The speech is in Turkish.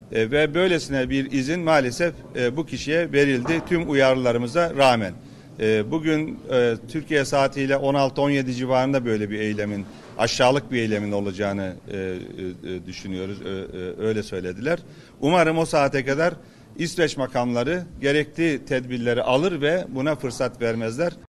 Ve böylesine bir izin maalesef bu kişiye verildi tüm uyarılarımıza rağmen. Bugün Türkiye saatiyle 16-17 civarında böyle bir eylemin, aşağılık bir eylemin olacağını düşünüyoruz. Öyle söylediler. Umarım o saate kadar İsveç makamları gerekli tedbirleri alır ve buna fırsat vermezler.